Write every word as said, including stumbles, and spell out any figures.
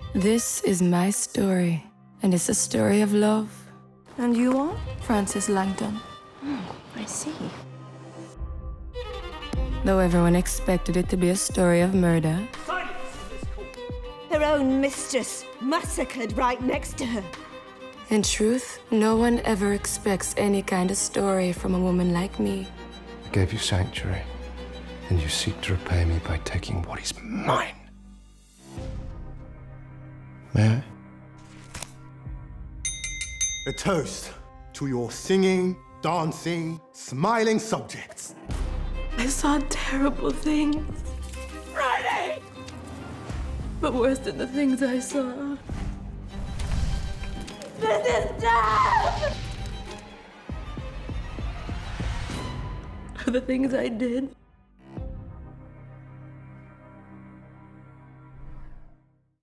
This is my story, and it's a story of love. And you are? Francis Langton. Oh, I see. Though everyone expected it to be a story of murder. Silence in this court. Her own mistress, massacred right next to her. In truth, no one ever expects any kind of story from a woman like me. I gave you sanctuary, and you seek to repay me by taking what is mine. May I? A toast to your singing, dancing, smiling subjects. I saw terrible things. Frannie! But worse than the things I saw. This is death! Are the things I did.